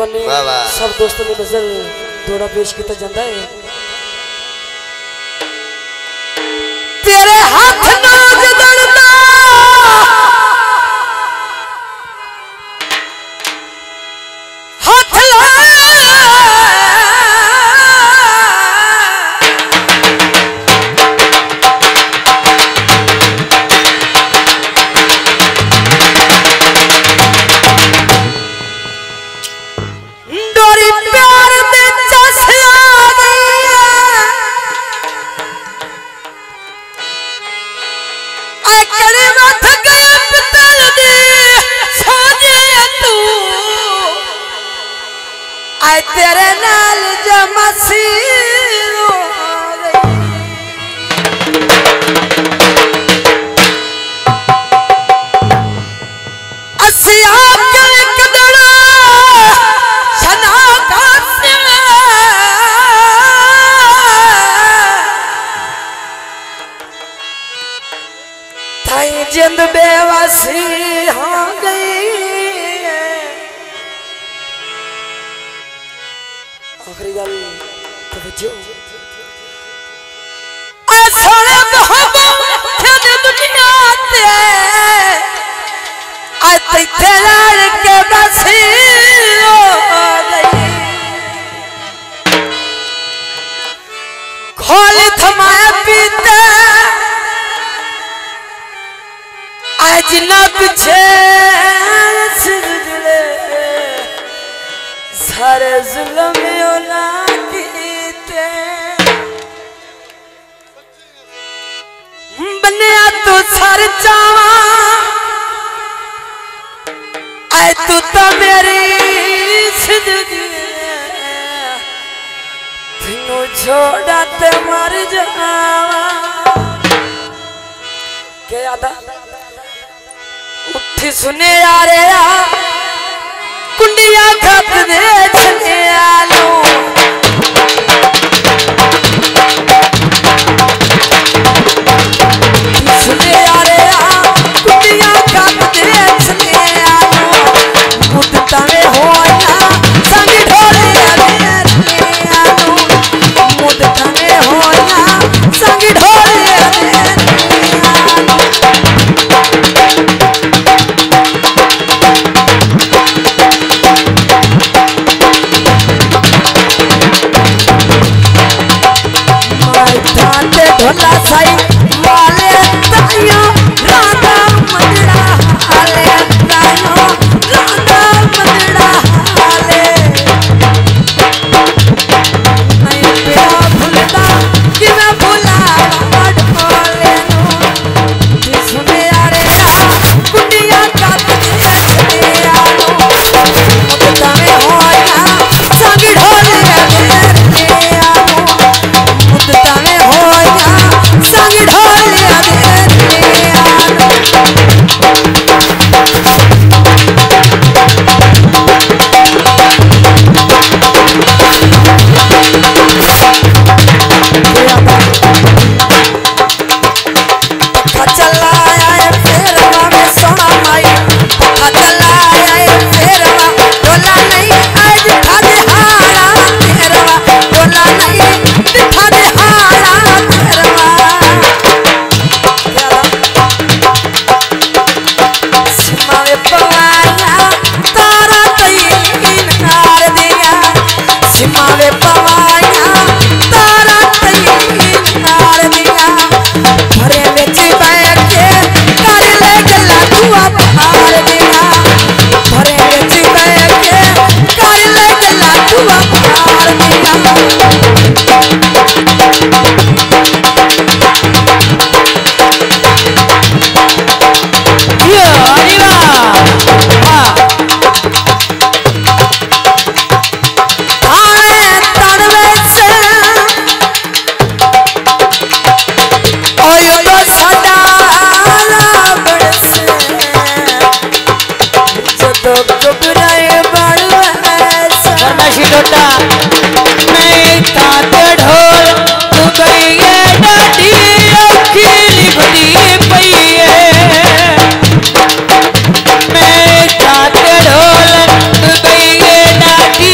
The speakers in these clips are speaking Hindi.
ने सब दोस्तों ने गजल दौड़ा पेश किया जाता है। तेरे हाथ नाज दड़दा हाथ तेरे नाल जमसी असिया कदड़ा सना थाई जिंद बेवसी हो गई। आखिरी गल तवज्जो आ सोने मोहब्बत थे दुनिया ते आ तैथे लड़ के बसी हो गई। खोली थमाए पीते आज ना पीछे सिरजले सारे जुल्म बनिया तू सर चावा आए तू तो मेरी जिंदगी तीनों छोड़ा ते मर जावा। क्या याद उठी सुने यारे कुंडिया खत दे चले आलो सुने यारे कुंडिया खत दे चले आलो मुद्दता में होया संग ढोले आलो मुद्दता में होया संग ढोले ढोला साई वाले तायो राधा मंदड़ा हाले तायो राधा मंदड़ा हाले नहीं पिया भूलता कि मैं भूला बड़ बोले नो सुने यारे कुंडिया काट के चले आलो मुद्दा में होया संग ढोले आलो मुद्दा में होया संग ढोले मैं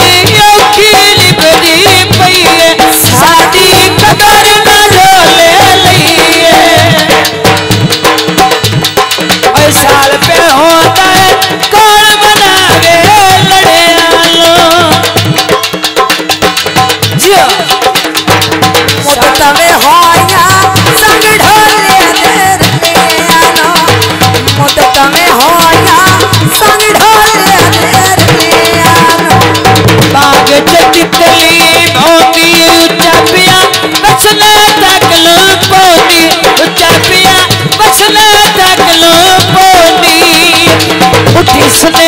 उसने